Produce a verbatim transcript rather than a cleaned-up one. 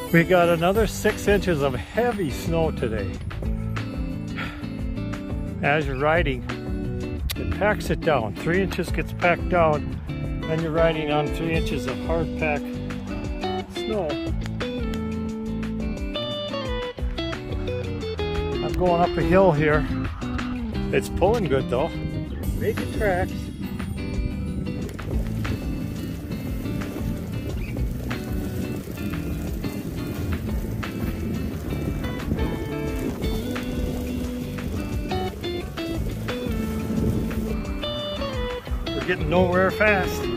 We got another six inches of heavy snow today. As you're riding, it packs it down. Three inches gets packed down, and you're riding on three inches of hard pack snow. I'm going up a hill here. It's pulling good though. Making tracks. We're getting nowhere fast.